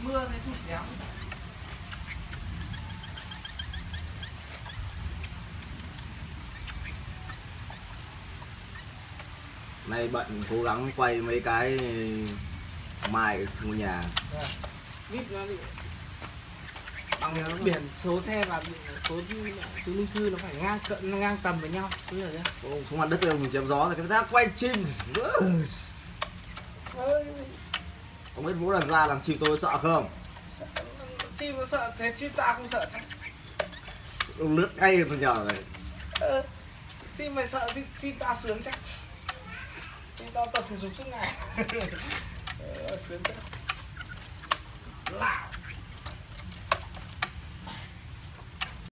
mưa này thụt kéo. Nay bận cố gắng quay mấy cái mai ngôi nhà. Vít nó bị bằng biển số xe và số chứng minh thư nó phải ngang tầm với nhau, cứ rồi nhá. Không mặt đất đâu mình chém gió rồi cái ta quay chim. Không biết mỗi lần ra làm chim tôi sợ không? Chim nó sợ thế chim ta không sợ chắc. Ông lướt ngay tôi nhờ này. Chim mày sợ thì chim ta sướng chắc. Chim ta tập thể dục suốt ngày. Sướng chắc. Lạo.